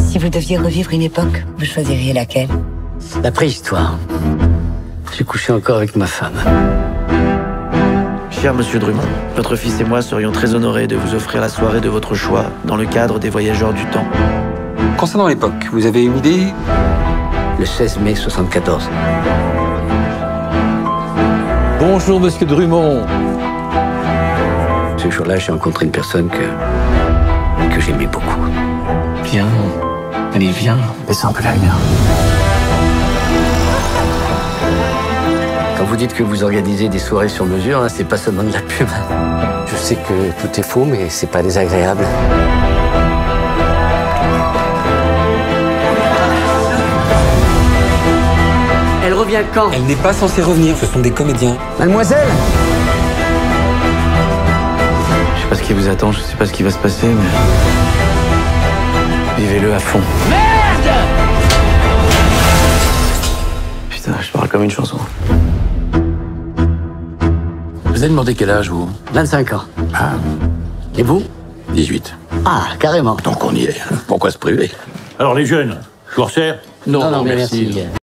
Si vous deviez revivre une époque, vous choisiriez laquelle? La préhistoire. J'ai couché encore avec ma femme. Cher Monsieur Drummond, votre fils et moi serions très honorés de vous offrir la soirée de votre choix dans le cadre des Voyageurs du Temps. Concernant l'époque, vous avez une idée? Le 16 mai 74. Bonjour, Monsieur Drummond. Ce jour-là, j'ai rencontré une personne que j'aimais beaucoup. Viens. Allez, viens. Baisse un peu la lumière. Quand vous dites que vous organisez des soirées sur mesure, hein, c'est pas seulement de la pub. Je sais que tout est faux, mais c'est pas désagréable. Elle revient quand? Elle n'est pas censée revenir, ce sont des comédiens. Mademoiselle! Je sais pas ce qui vous attend, je sais pas ce qui va se passer, mais... vivez-le à fond. Merde! Putain, je parle comme une chanson. Vous avez demandé quel âge, vous? 25 ans. Ah, Et vous? 18. Ah, carrément. Donc on y est. Pourquoi se priver? Alors les jeunes, je vous resserre? Non, merci.